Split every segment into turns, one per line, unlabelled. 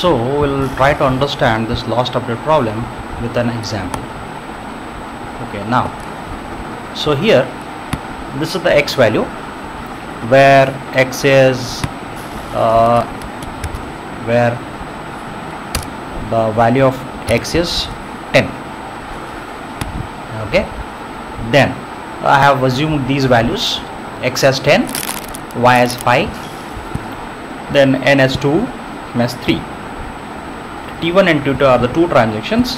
So we'll try to understand this lost update problem with an example. Okay, now so here this is the x value where x is where the value of x is 10. Okay, then I have assumed these values: x as 10, y as 5, then n as 2, m as 3. T1 and T2 are the two transactions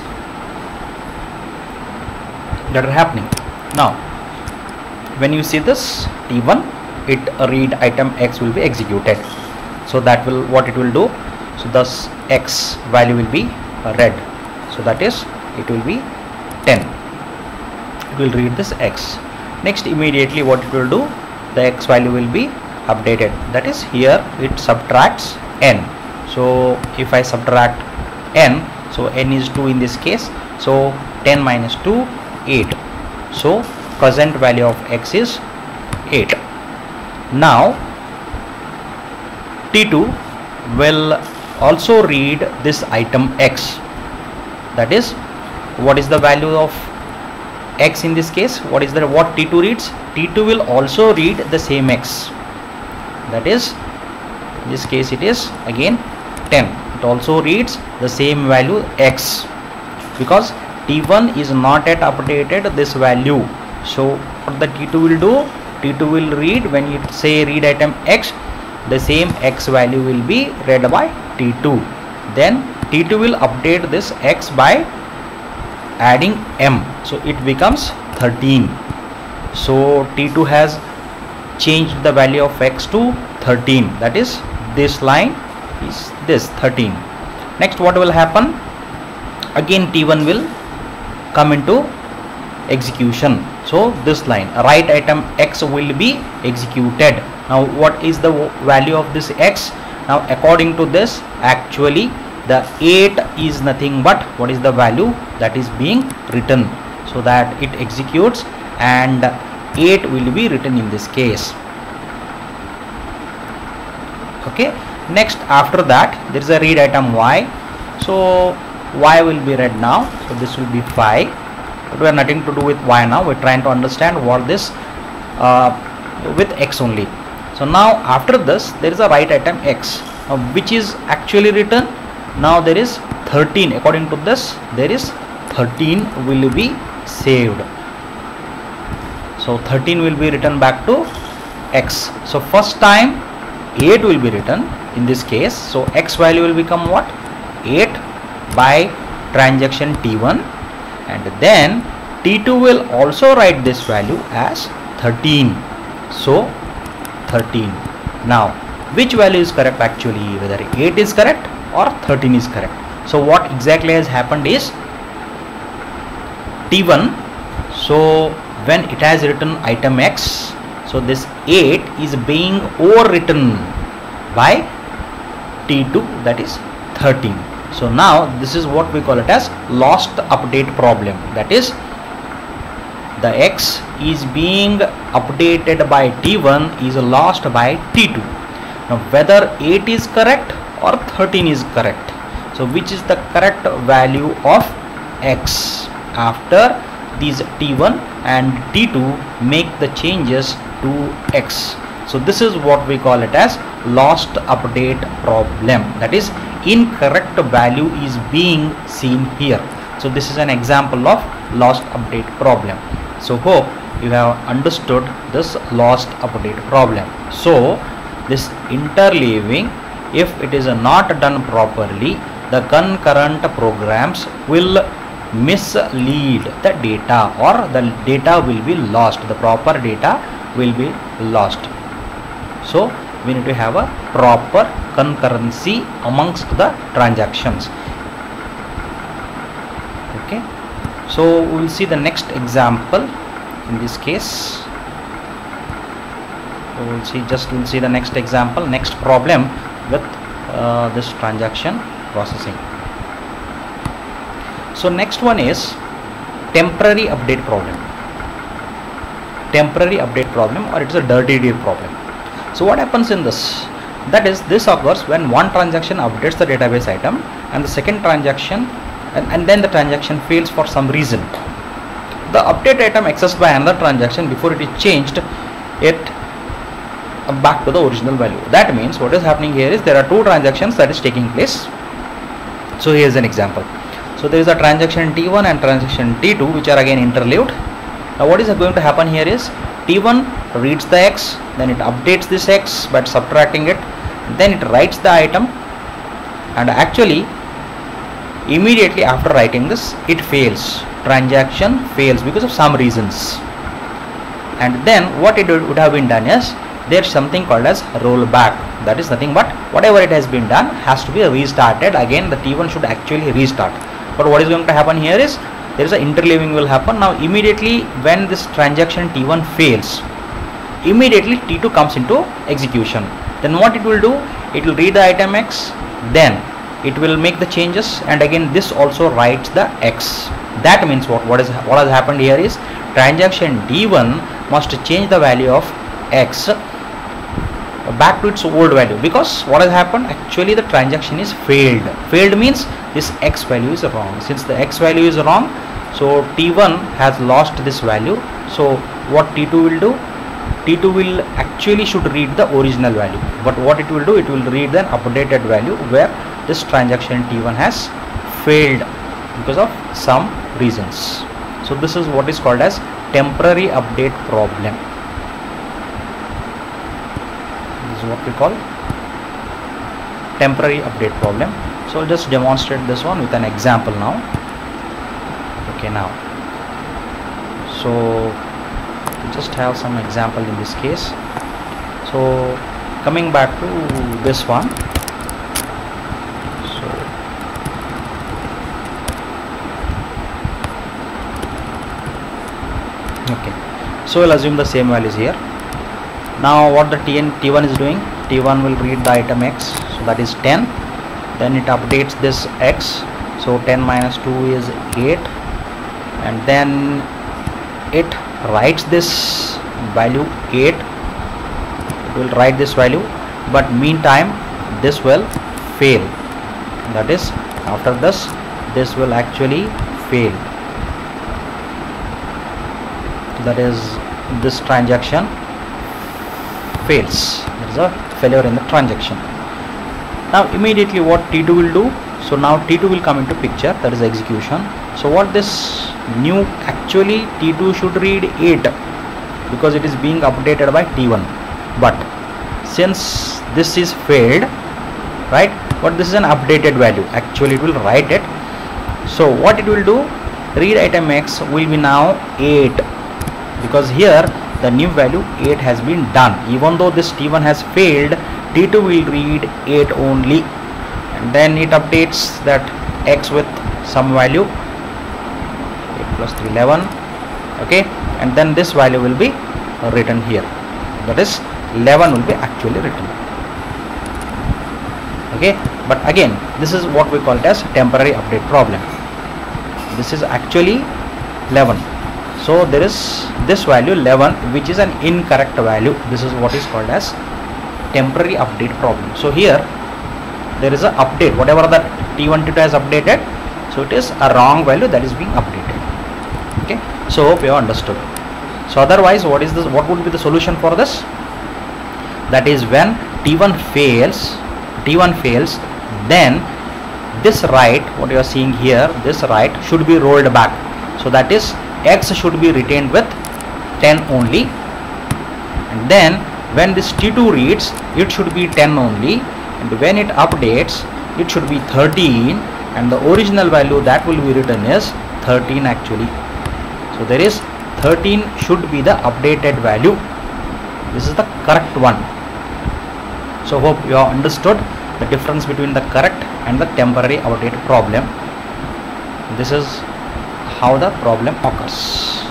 that are happening. Now when you see this T1, it read item x will be executed, so that will what it will do, so thus x value will be read, so that is it will be 10. It will read this x. Next, immediately what it will do, the x value will be updated, that is here it subtracts n. So if I subtract n, so n is 2 in this case, so 10 minus 2, 8. So present value of x is 8. Now T2 will also read this item x, that is what is the value of x in this case, what T2 reads. T2 will also read the same x, that is in this case it is again 10. It also reads the same value x, because T1 is not yet updated this value. So what the T2 will do, T2 will read, when you say read item x, the same x value will be read by T2. Then T2 will update this x by adding m, so it becomes 13. So T2 has changed the value of x to 13, that is this line is this 13. Next, what will happen, again T1 will come into execution. So this line write item x will be executed. Now what is the value of this x? Now according to this, actually the 8 is nothing but what is the value that is being written, so that it executes and 8 will be written in this case. Okay, next after that there is a read item y, so y will be read now, so this will be 5, but we are nothing to do with y now, we are trying to understand what this with x only. So now after this there is a write item x, which is actually written. Now there is 13, according to this there is 13 will be saved, so 13 will be written back to x. So first time 8 will be written in this case, so x value will become what, 8 by transaction T1, and then T2 will also write this value as 13, so 13. Now which value is correct actually, whether 8 is correct or 13 is correct? So what exactly has happened is T1, so when it has written item x, so this 8 is being overwritten by T2, that is 13. So now this is what we call it as lost update problem, that is the x is being updated by T1 is lost by T2. Now whether 8 is correct or 13 is correct, so which is the correct value of x after these T1 and T2 make the changes to x. So this is what we call it as lost update problem, that is incorrect value is being seen here. So this is an example of lost update problem. So hope you have understood this lost update problem. So this interleaving, if it is not done properly, the concurrent programs will mislead the data, or the data will be lost, the proper data will be lost. So we need to have a proper concurrency amongst the transactions. Okay, so we will see the next example. In this case we'll see the next example, next problem with this transaction processing. So next one is temporary update problem. Temporary update problem, or it's a dirty deal problem. So what happens in this? That is, this occurs when one transaction updates the database item and the second transaction and then the transaction fails for some reason. The update item accessed by another transaction before it is changed it back to the original value. That means what is happening here is there are two transactions that is taking place. So here is an example. So there is a transaction T1 and transaction T2 which are again interleaved. Now what is going to happen here is T1 reads the X, then it updates this X by subtracting it, then it writes the item, and actually immediately after writing this it fails. Transaction fails because of some reasons. And then what it would have been done is there's something called as rollback. That is nothing but whatever it has been done has to be restarted. Again the T1 should actually restart. But what is going to happen here is there is a interleaving will happen. Now immediately when this transaction T1 fails, immediately T2 comes into execution. Then what it will do, it will read the item X, then it will make the changes, and again this also writes the X. That means what has happened here is transaction D1 must change the value of X back to its old value, because what has happened, actually the transaction is failed. Failed means this X value is wrong. Since the X value is wrong, so T1 has lost this value. So what T2 will do, T2 will actually should read the original value, but what it will do, it will read an updated value where this transaction T1 has failed because of some reasons. So this is what is called as temporary update problem. This is what we call temporary update problem. So I'll just demonstrate this one with an example now. Okay, now so we just have some example in this case. So coming back to this one, so okay, so we'll assume the same values here. Now what the T1 is doing, T1 will read the item X, so that is 10, then it updates this X, so 10 minus 2 is 8, and then it writes this value 8, it will write this value, but meantime this will fail. That is, after this will actually fail. That is, this transaction fails. There is a failure in the transaction. Now immediately what T2 will do, so now T2 will come into picture, that is execution. So what this new, actually T2 should read 8 because it is being updated by T1, but since this is failed, right, but this is an updated value, actually it will write it. So what it will do, read item X will be now 8, because here the new value 8 has been done. Even though this T1 has failed, T2 will read 8 only, and then it updates that X with some value, 8 plus 3, 11, okay, and then this value will be written here, that is 11 will be actually written, okay. But again, this is what we call it as temporary update problem. This is actually 11, so there is this value 11 which is an incorrect value. This is what is called as temporary update problem. So here there is a update, whatever the T1 T2 has updated, so it is a wrong value that is being updated, okay. So hope you have understood. So otherwise, what would be the solution for this? That is, when T1 fails, then this write, what you are seeing here, this write should be rolled back. So that is, X should be retained with 10 only, and then when this T2 reads, it should be 10 only, and when it updates, it should be 13, and the original value that will be written is 13 actually. So there is 13 should be the updated value. This is the correct one. So hope you have understood the difference between the correct and the temporary update problem. This is how the problem occurs.